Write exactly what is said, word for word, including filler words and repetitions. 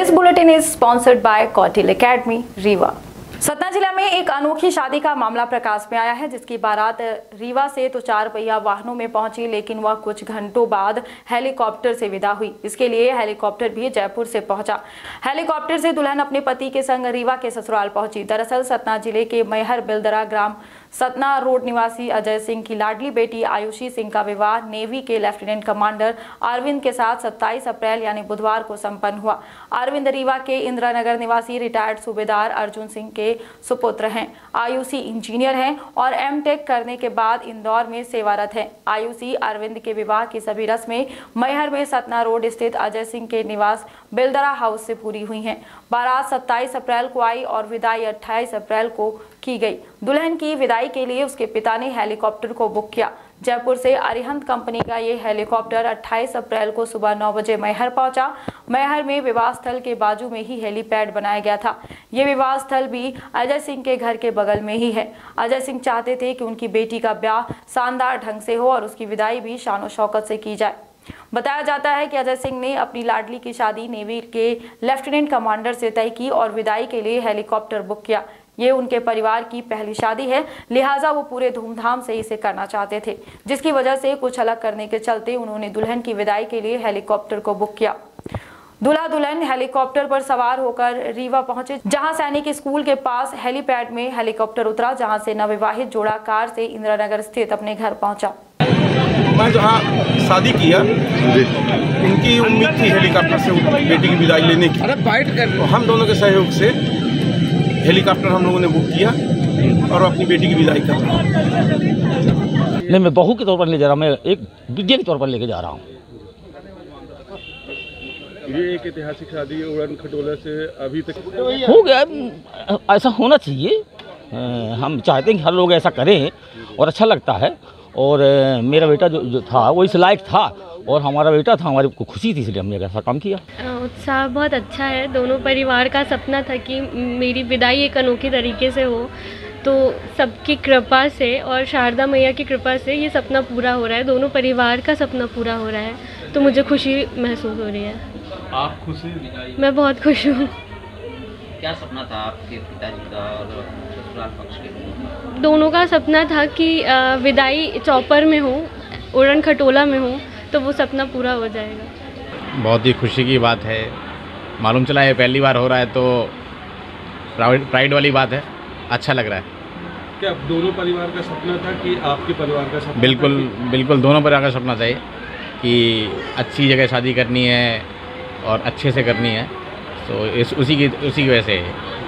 This bulletin is sponsored by Kautilya academy Rewa. Satna जिला में एक अनोखी शादी का मामला प्रकाश में आया है, जिसकी बारात रीवा से तो चार पहिया वाहनों में पहुंची, लेकिन वह कुछ घंटों बाद हेलीकॉप्टर से विदा हुई। इसके लिए हेलीकॉप्टर भी जयपुर से पहुंचा। हेलीकॉप्टर से दुल्हन अपने पति के संग रीवा के ससुराल पहुंची। दरअसल सतना जिले के मैहर बिलदरा ग्राम सतना रोड निवासी अजय सिंह की लाडली बेटी आयुषी सिंह का विवाह नेवी के लेफ्टिनेंट कमांडर अरविंद के साथ सत्ताईस अप्रैल यानी बुधवार को संपन्न हुआ। अरविंद रीवा के इंदिरा नगर निवासी रिटायर्ड सूबेदार अर्जुन सिंह के सुपुत्र हैं। आयुषी इंजीनियर हैं और एम टेक करने के बाद इंदौर में सेवारत हैं। आयुषी अरविंद के विवाह की सभी रस्में मैहर में सतना रोड स्थित अजय सिंह के निवास बिलदरा हाउस से पूरी हुई हैं। बारात सत्ताईस अप्रैल को आई और विदाई अट्ठाईस अप्रैल को की गई। दुल्हन की विदाई के लिए उसके पिता ने हेलीकॉप्टर को बुक किया। जयपुर से अरिहंत कंपनी का ये हेलीकॉप्टर अट्ठाईस अप्रैल को सुबह नौ बजे मैहर पहुंचा। मैहर में विवाह स्थल के बाजू में ही हेलीपैड बनाया गया था। ये विवाह स्थल भी अजय सिंह के घर के बगल में ही है। अजय सिंह चाहते थे कि उनकी बेटी का ब्याह शानदार ढंग से हो और उसकी विदाई भी शान और शौकत से की जाए। बताया जाता है कि अजय सिंह ने अपनी लाडली की शादी नेवी के लेफ्टिनेंट कमांडर से तय की और विदाई के लिए हेलीकॉप्टर बुक किया। ये उनके परिवार की पहली शादी है, लिहाजा वो पूरे धूमधाम से इसे करना चाहते थे, जिसकी वजह से कुछ अलग करने के चलते उन्होंने दुल्हन की विदाई के लिए हेलीकॉप्टर को बुक किया। दूल्हा दुल्हन हेलीकॉप्टर पर सवार होकर रीवा पहुंचे, जहां सैनिक स्कूल के पास हेलीपैड में हेलीकॉप्टर उतरा, जहां से नवविवाहित जोड़ा कार से इंदिरा नगर स्थित अपने घर पहुंचा। मैं जहाँ शादी किया उनकी उम्मीद थी हेलीकॉप्टर से बेटी की विदाई लेने की। तो हम दोनों के सहयोग से हेलीकॉप्टर हम लोगों ने बुक किया और अपनी बेटी की विदाई कर रहा हूँ। नहीं, मैं बहू के तौर पर ले जा रहा हूँ, मैं एक विद्या के तौर पर लेके जा रहा हूँ। ये एक ऐतिहासिक शादी है उड़न खटोला से अभी तक हो गया। ऐसा होना चाहिए, हम चाहते हैं कि हर लोग ऐसा करें और अच्छा लगता है। और मेरा बेटा जो जो था वो इस लायक था और हमारा बेटा था, हमारी को खुशी थी, इसलिए हमने ऐसा काम किया। उत्साह बहुत अच्छा है। दोनों परिवार का सपना था कि मेरी विदाई एक अनोखे तरीके से हो, तो सबकी कृपा से और शारदा मैया की कृपा से ये सपना पूरा हो रहा है। दोनों परिवार का सपना पूरा हो रहा है, तो मुझे खुशी महसूस हो रही है। आप खुश हैं? मैं बहुत खुश हूँ। क्या सपना था आपके पिताजी का और ससुराल पक्ष के? दोनों का सपना था कि विदाई चौपर में हो, उड़न खटोला में हो, तो वो सपना पूरा हो जाएगा। बहुत ही खुशी की बात है। मालूम चला है पहली बार हो रहा है, तो प्राइड प्राइड वाली बात है, अच्छा लग रहा है। क्या दोनों परिवार का सपना था कि आपके परिवार का सपना? बिल्कुल बिल्कुल, दोनों परिवार का सपना था ये कि अच्छी जगह शादी करनी है और अच्छे से करनी है, तो इस उसी की उसी की वजह से